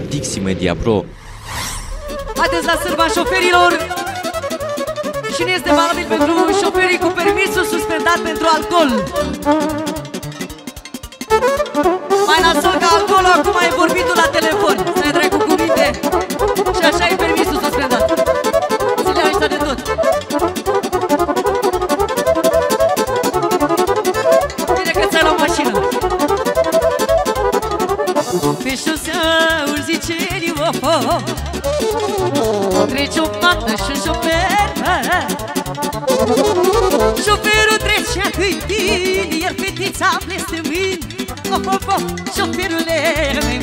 Dixi Media Pro. Haideți la sârba șoferilor. Și nu este valabil pentru șoferii cu permisul suspendat pentru alcool. Mai nasol ca alcoolul, acum ai vorbit tu la telefon. Să-i trec cu cuvinte. Și așa e permisul suspendat. Zile ăștia de tot. Bine că ți-ai luat mașină. Pe șoseauri zicenii, trece o fată și un șofer. Șoferul trecea câintind, iar fetița blestemând. Șoferule măi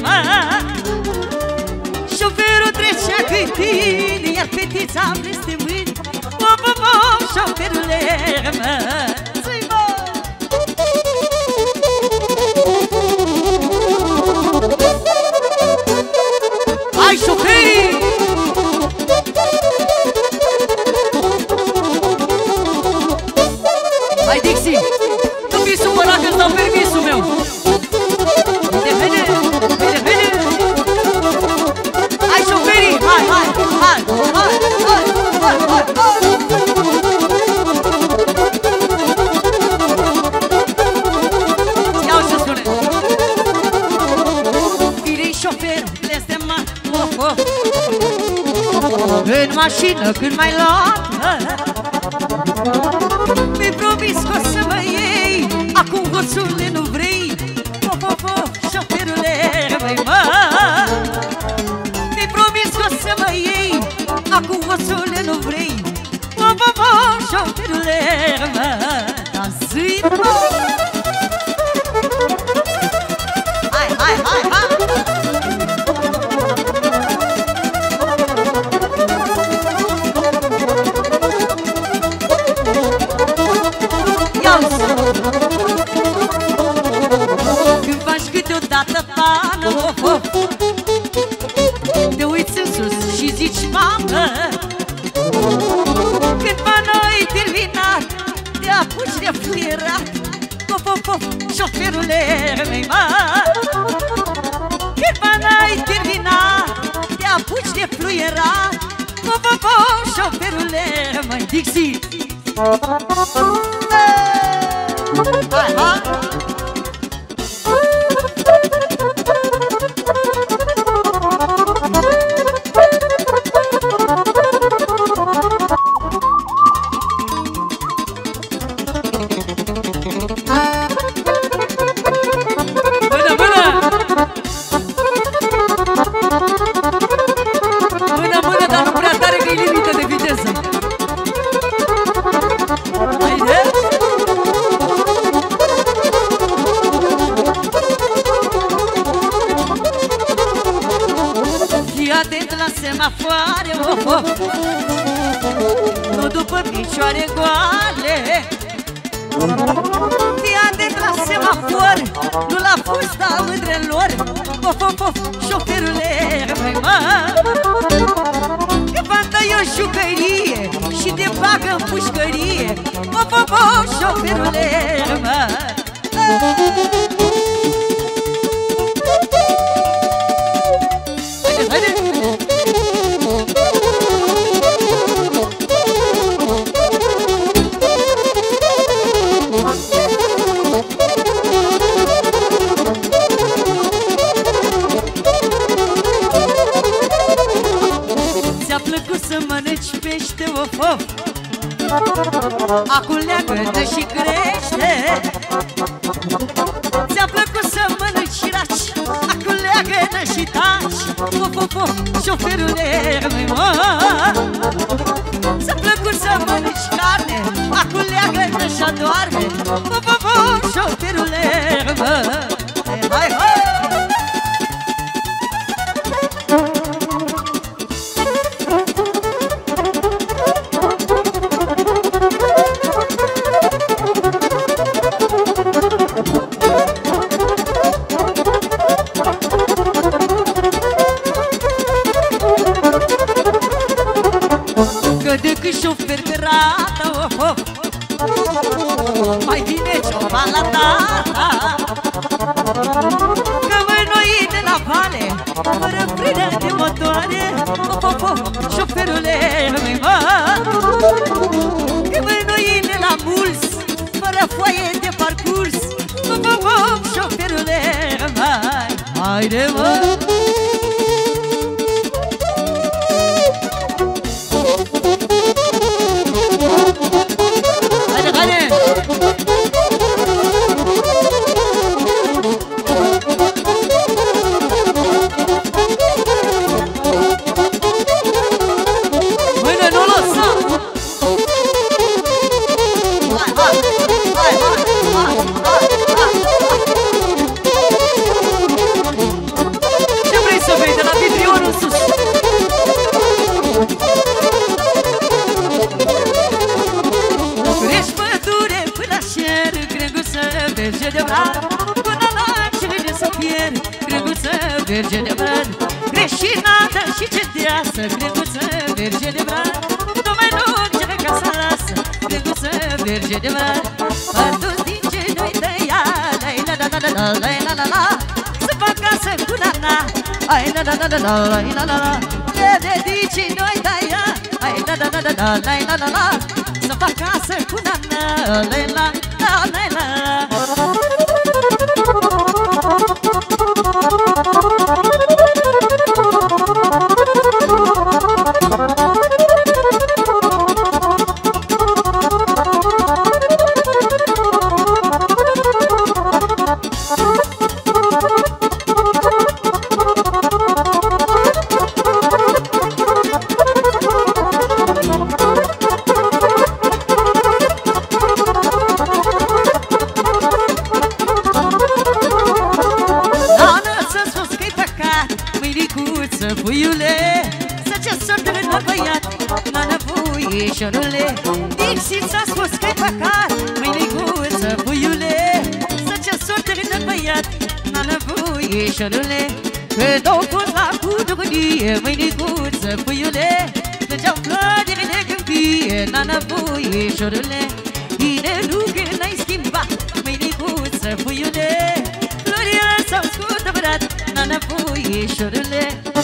șoferul trecea câintind, iar fetița blestemând. Șoferule hai șoferii! Hai Dixi, nu fi supărat că-ți dau permisul meu. Bine, bine, bine, bine. Hai șoferii, hai, hai, hai, hai, hai, hai, hai, hai. Iau ce spune. Fii șofer, blestemat, în mașină când m-ai luat, mi-ai promis că o să mă iei, acum hoțule nu vrei. Șoferule măi mi-ai promis că o să mă iei, acum hoțule nu vrei. Șoferule dar zi hai, hai, hai, hai. Când faci câteodată pană, te uiți în sus și zici mamă. Când pana e terminat, te apuci de fluierat. Șoferule măi când pana e terminat, te apuci de fluierat. Șoferule măi Dixi. Hai, hai. Nu după picioare goale. Fii atent la semafor, nu la fusta mândrelor. Șoferule măi că fata e o jucărie și te bagă în pușcărie. Șoferule acum leagă-te și crește. Ți-a plăcut să mănânci și raci, acum leagă-te și taci. Șoferule măi ți-a plăcut să mănânci carne, acum leagă-te și adoarme. Șoferule măi hai, hai. Mai bine ceva la tata, că voi noi de la vale fără frână Haide, mă! Haide, haide! Mâine nu lăsa! Hai, hai! Hai, hai! Hai, hai! Ce vrei să vei de la Bitrion în sus? Crești pădure până șer, Greguță merge de bran, până la cele să pierd, Greguță merge de bran. Creștinată și cedeasă, Greguță merge de bran, numai nu cele ca să lasă, Greguță merge de bran. Păduri din ce nu-i tăia, la-i-la-la-la-la-la-la-la, să fac casă cu nana, ai-la-la-la-la-la-la-la-la. De ce nu-i tăia, ai-la-la-la-la-la-la-la-la, să fac casă cu nana, la-i-la-la-la-la-la-la. Puișorule, Dixi ți-a spus că-i păcat, mâinicuță, puiule, să ce sortărină băiat, nană puișorule, când au fost la cudurie, mâinicuță, puiule, plângeau clădire de câmpie, nană puișorule, inelul când n-ai schimbat, mâinicuță, puiule, florile s-au scutăvărat, nană puișorule.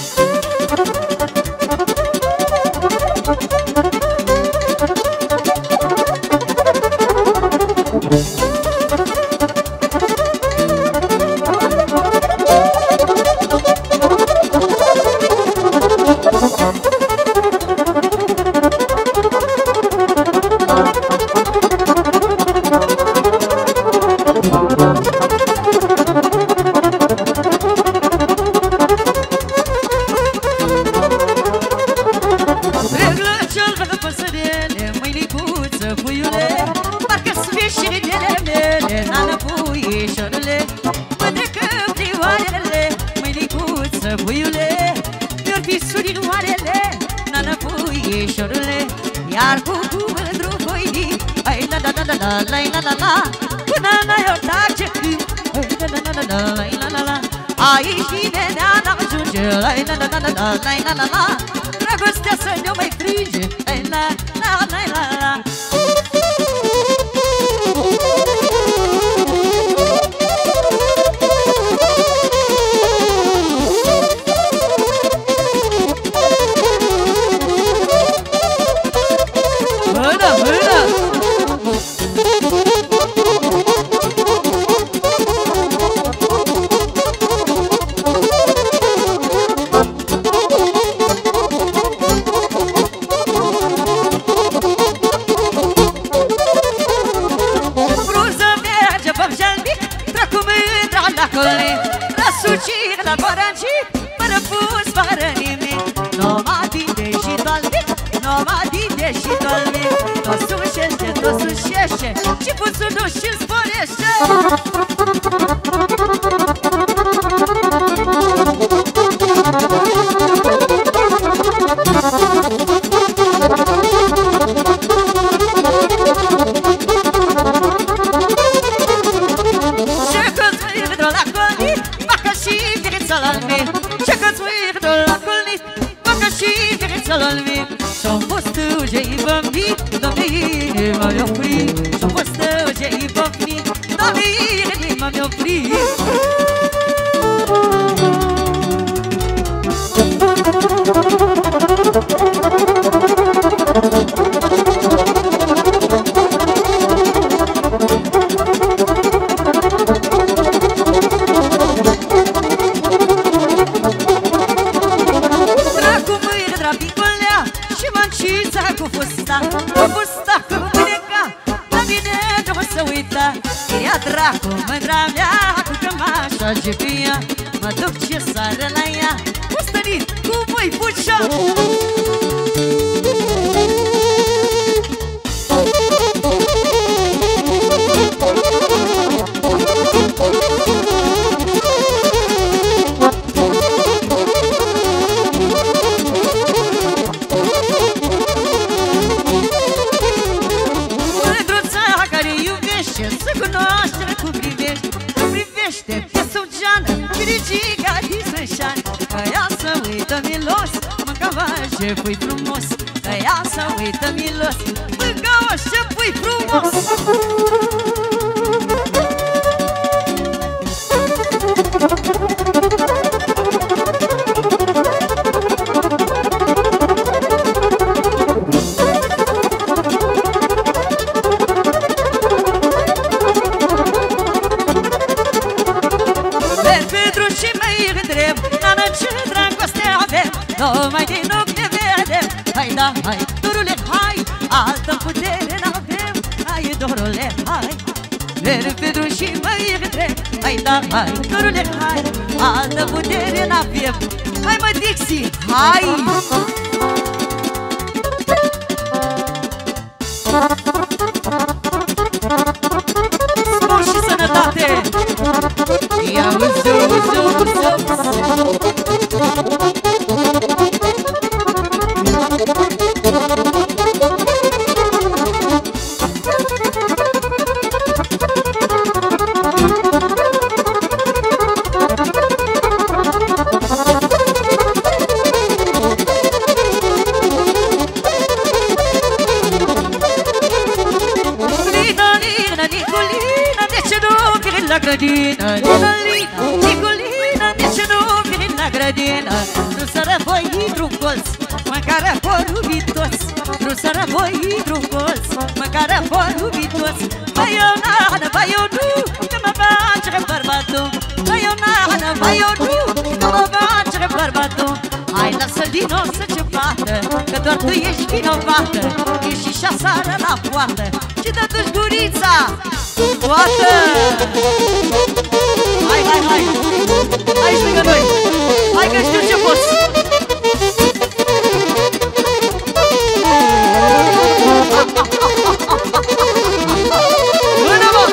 Aici vine ne-a ajunge, la-i-la-la-la-la-la-la-la, dragostea să ne-o mai frige, la-i-la-la-la-la-la. Mână, mână! Și puțul nu și sporește. Ce-că-ți uirdă la colnit, facă și vireța-l almi. Ce-că-ți uirdă la colnit, facă și vireța-l almi. Și-o fost ujei bămbi, domnii m-am oprit. Și-o fost ujei bămbi, domnii m-am oprit. trage pe ea, mă duc ce sară la ea. Ostărit, cum voi pușa? Mândruța care iubește, să cunoaște cu privește, cu privește pe Suceană, Chirigica din Sășani. Că ea să uită milos, mâncava ce pui frumos. Că ea să uită milos, mâncava ce pui frumos. Numai din ochi ne vedem. Hai da, hai, dorule, hai, altă putere n-avem. Hai, dorule, hai, merg pe drum și mă întreb. Hai da, hai, dorule, hai, altă putere n-avem. Hai mă, Dixie, hai! Spor și sănătate! Ia uzi, uzi, uzi, uzi. La grădină, Lina, Lina, Nicolina, de ce nu vin la grădină? Nu să răboi într-un colț, măcar apoi iubit toți. Nu să răboi într-un colț, măcar apoi iubit toți. Băi, eu n-ană, băi, eu nu, că mă bage bărbatul. Băi, eu n-ană, băi, eu nu, că mă bage bărbatul. Hai, lasă-l din nou să ce bată, că doar tu ești vinovată. Ești și șasară la poartă și dă-tu-și gurița toată. Hai, hai, hai, hai și lângă noi. Hai că știu ce poți. Până mă!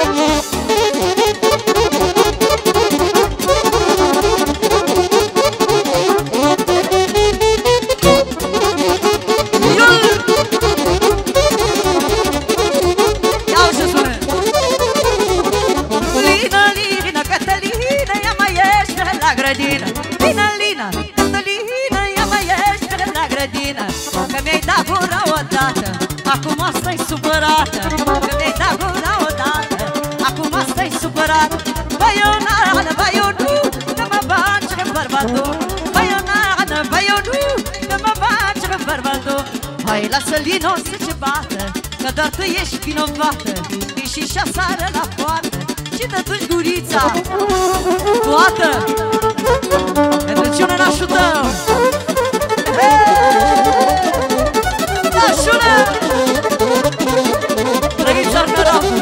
Lina, Lina, Catalina, ia mai ești la grădină. Că mi-ai dat gura odată, acum stai supărată. Că mi-ai dat gura odată, acum stai supărată. Băi, eu n-ană, băi, eu nu, că mă bagi bărbatul. Băi, eu n-ană, băi, eu nu, că mă bagi bărbatul. Hai, lasă-l din nou să ce bată, că doar tu ești vinovată. Ești și șasară la poartă și dă-tu-și gurița toată. Pentru ce ne ajutăm? Nașună! Drăgiți Arnărafu!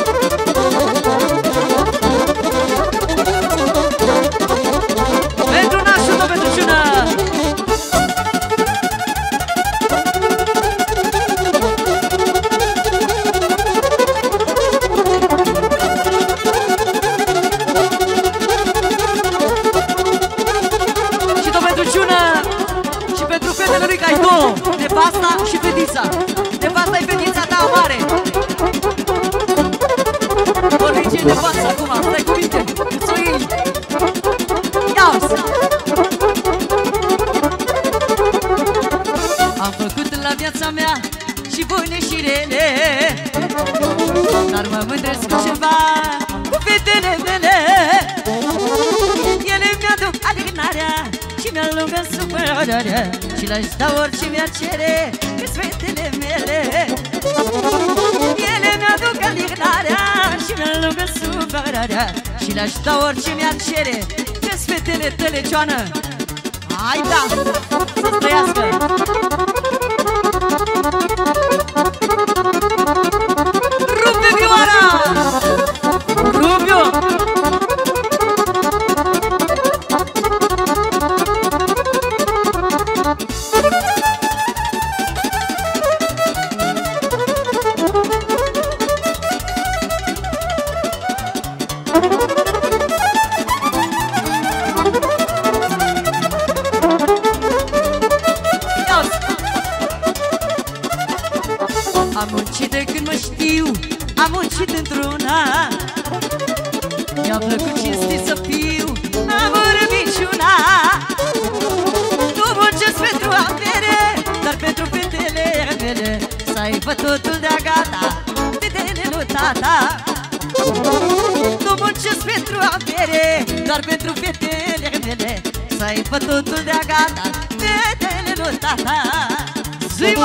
Pentru nașună, pentru ciună! Nevasta și fetița. Nevasta-i fetița ta mare. Vorbiți nevasta acum, stai cu minte, îți o iei. Ia-o-ți! Am făcut la viața mea și bune și rele, dar mă mândresc cu ceva, cu fetele mele. Ele mi-aduc alignarea și mi-alungă supărarea și le-aș da orice mi-ar cere că-s fetele mele. Ele mi-aduc alignarea și mi-alungă supărarea și le-aș da orice mi-ar cere că-s fetele tale, Cioană. Hai da, să-ți trăiască! Rupe vioara! Rupe-o! minciuna. Mi-a plăcut cinstit să fiu, amor minciuna. Nu muncesc pentru avere, dar pentru fetele mele, să aibă totul de-a gata, fetele lui tata. Nu muncesc pentru avere, doar pentru fetele mele, să aibă totul de-a gata, fetele lui tata. Zi-mă!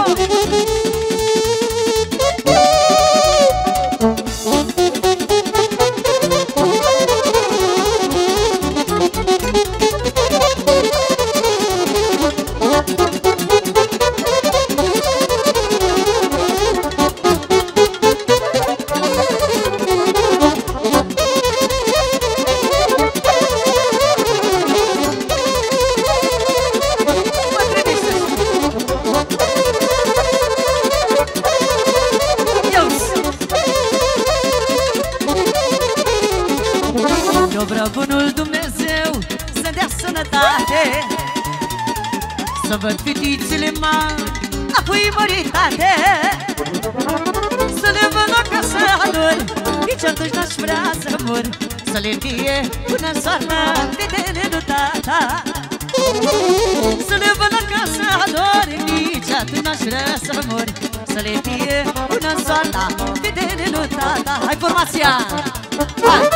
Bunul Dumnezeu să dea sănătate, să văd fetițele mari, apoi măritate, să le văd la casa lor, nici atunci n-aș vrea să mor, să le fie până în soartă fetele lui tata. Să le văd la casa lor, nici atunci n-aș vrea să mor, să le fie până în soartă fetele lui tata. Hai formația! Hai!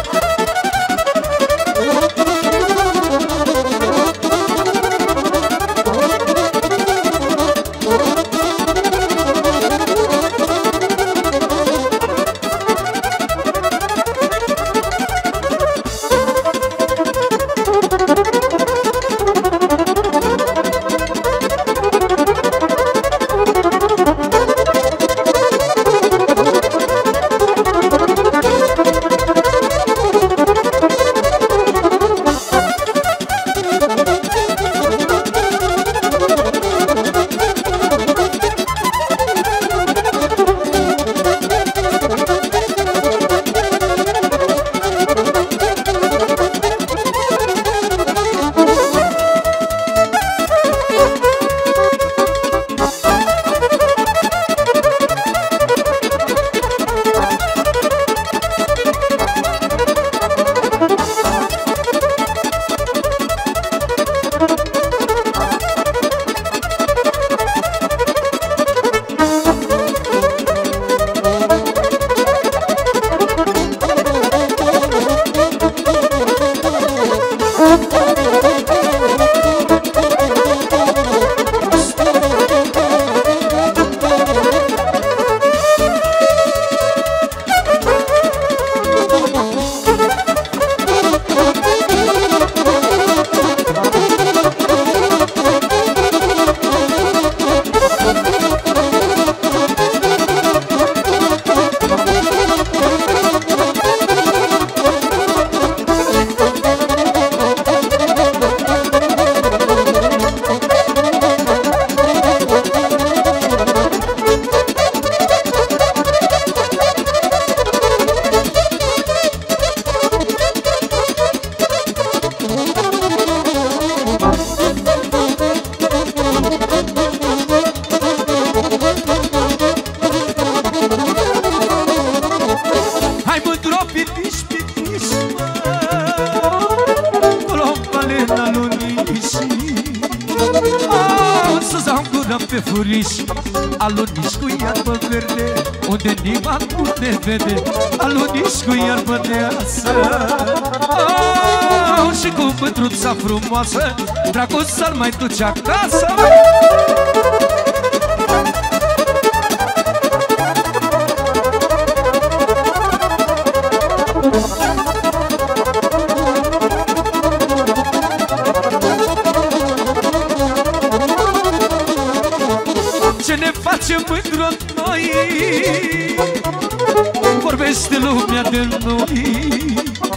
Pe furiș, aluniș cu iarbă verde, unde nimeni nu ne vede, aluniș cu iarbă neasă. Și cu mândruța frumoasă, dragul să-l mai duce acasă. Ce ne facem mândru noi, vorbește lumea de noi.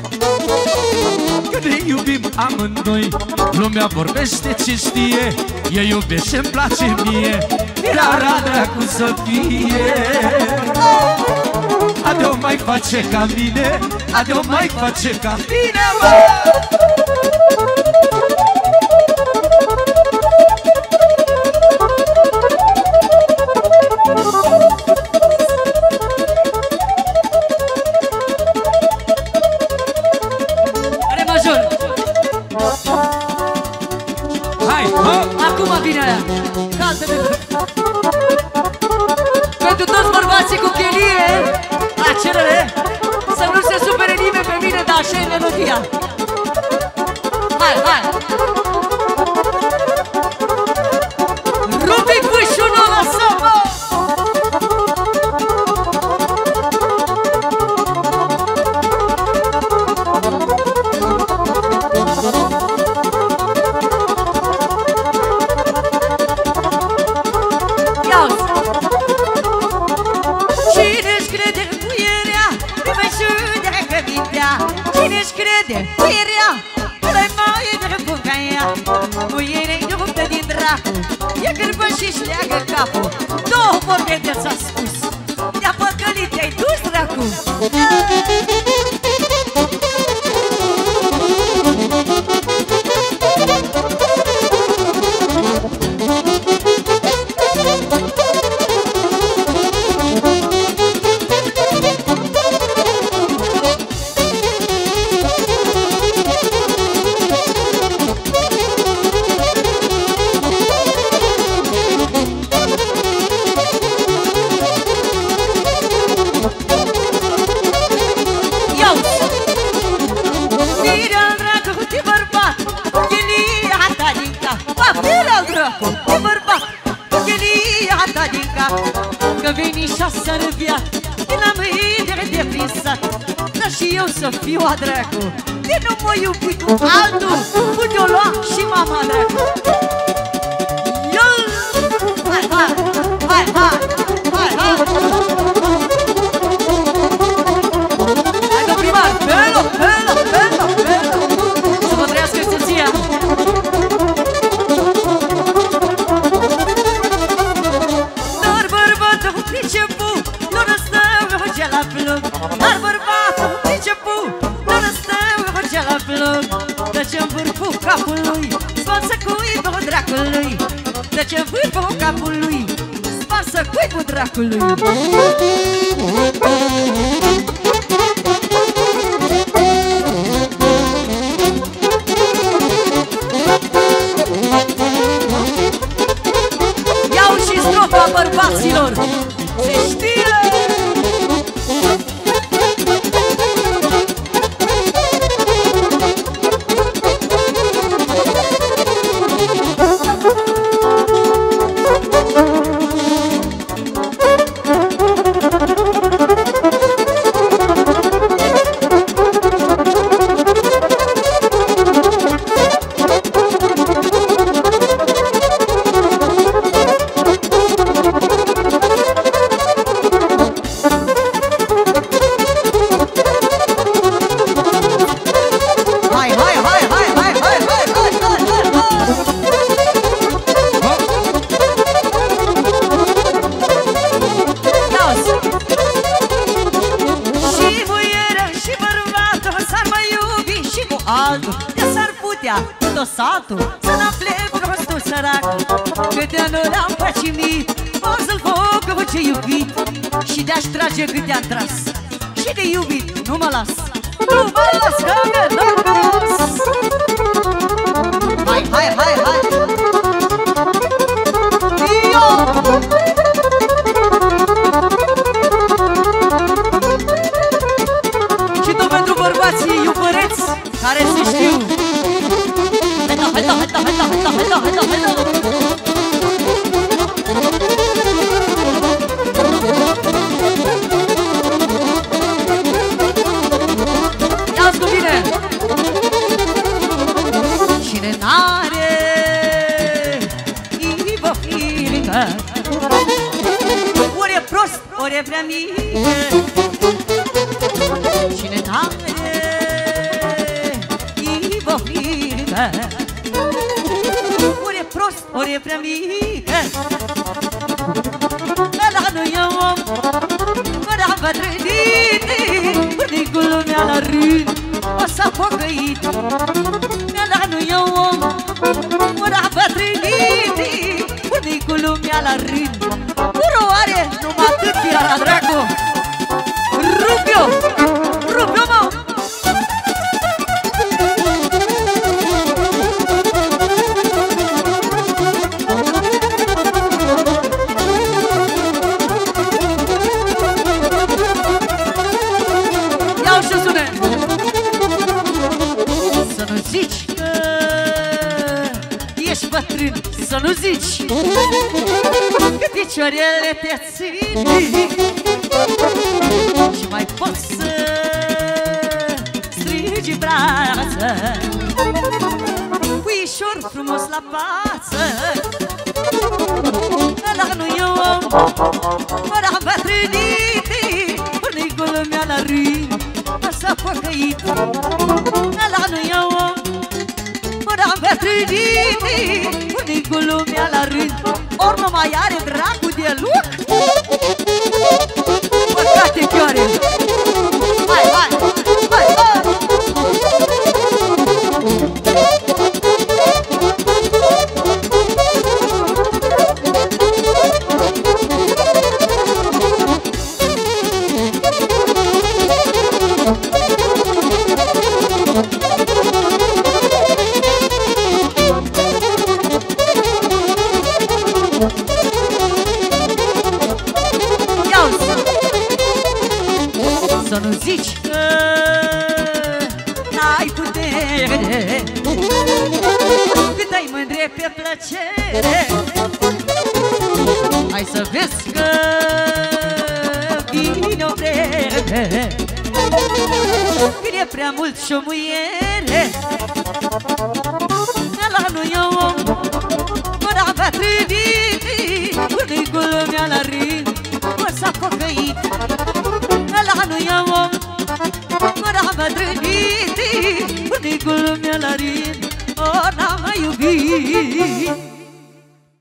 Că ne iubim amândoi, lumea vorbește ce știe. Eu iubesc și-mi place mie, iar dracu să fie. Adeu mai face ca mine, adeu mai face ca mine, mă! hai, hop! Acum vine aia. Caltă-te. Pentru toți bărbații cu chelie, la cerere, să nu se supere nimeni pe mine, dar așa e melodia. Hai, hai! Rubi pușunul, lăsă-mă! Cine-și crede în puierea, îmi șude că mintea. Cine-și crede în puierea, îi mai de bunca ea. Puierea-i ruptă din dracu, e gârbă și-și leagă capul. Două vorbe de s-a spus, te-a păcălit, te-ai dus, dracu. Că veni și-a răviat, n-am idee de prinsat. Dar și eu să fiu a dracu, de nu mă iubi cu altul, putea lua și mama dracu. Hai, hai, hai, hai, hai, hai. Hai că primar, pelo, pelo, pelo, pelo. Să vă trăiască excepția. Dar bărbatul pricepu, nu răstăm ce la plug. Dă-ce-n vârful capului, sparsă cuibul dracului. Dă-ce-n vârful capului, sparsă cuibul dracului. Iau și strofa bărbaților, se știe! Satul, să n-afle prostul sărac. Câte nu le-am păcimit, o să-l foc ce iubit. Și de-aș trage câte-am tras, și de iubit nu mă las. Nu mă las că mi-e norocos. Hai, hai, hai, hai. Și tot pentru bărbații iubăreți care se știu. Hai da, hai da, hai da, hai da, hai da, hai da, hai da. Ia-ți cu bine! Cine n-are inimă firică, ori e prost, ori e prea mică. Cine n-are inimă firică, ori e prost, ori e prea mică. Ăla nu e om, ăla bătrânit, burnicul lumea la rând o s-a pocăit. Ăla nu e om, ăla bătrânit, burnicul lumea la rând. Uru are numai atât iar la dracu. Rup-o, rup-o, mă! bătrân, să nu zici că picioarele te țin și mai poți să strigi brață, puișor frumos la față. Ăla nu e om, ăla bătrânit, burnicul meu la rând s-a păcăit. Ăla nu e om, ăla bătrânit, burnicul meu la rând, ori nu mai are dracu de loc. Păcate chioare! Hai, hai, hai, hai! Să nu zici că n-ai putere, cât ai mândre pe plăcere. Hai să vezi că vine o vreme când e prea mult și o muiere. Ăla nu e om, ăla bătrânit, burnicul meu la rând s-a păcăit. Ăla nu e om, ăla bătrânit, burnicul meu la rând ori n-a mai iubit.